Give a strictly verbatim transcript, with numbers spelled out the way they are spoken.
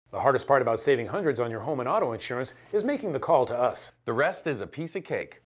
The hardest part about saving hundreds on your home and auto insurance is making the call to us. The rest is a piece of cake.